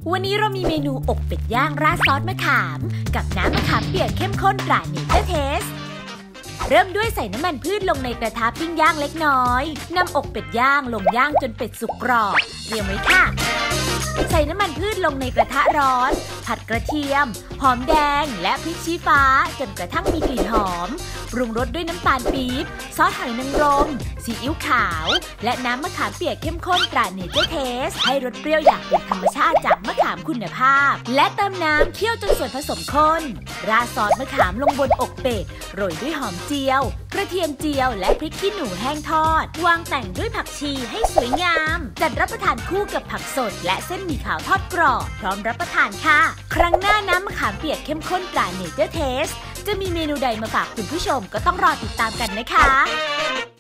วันนี้เรามีเมนูอกเป็ดย่างราดซอสมะขามกับน้ำมะขามเปียกเข้มข้นตราเนเจอร์เทสเริ่มด้วยใส่น้ำมันพืชลงในกระทะปิ้งย่างเล็กน้อยนำอกเป็ดย่างลงย่างจนเป็ดสุกกรอบเตรียมไว้ค่ะใส่น้ำมันพืชลงในกระทะร้อนผัดกระเทียมหอมแดงและพริกชี้ฟ้าจนกระทั่งมีกลิ่นหอมปรุงรสด้วยน้ำตาลปี๊บซอสหอยนางรมซีอิ๊วขาวและน้ำมะขามเปียกเข้มข้นตราเนเจอร์เทสให้รสเปรี้ยวอย่างเป็นธรรมชาติจากมะขามคุณภาพและเติมน้ำเคี่ยวจนส่วนผสมข้นราดซอสมะขามลงบนอกเป็ดโรยด้วยหอมเจียวกระเทียมเจียวและพริกขี้หนูแห้งทอดวางแต่งด้วยผักชีให้สวยงามจัดรับประทานคู่กับผักสดและเส้นหมี่ขาวทอดกรอบพร้อมรับประทานค่ะครั้งหน้าน้ำมะขามเปียกเข้มข้นตราเนเจอร์เทสจะมีเมนูใดมาฝากคุณผู้ชมก็ต้องรอติดตามกันนะคะ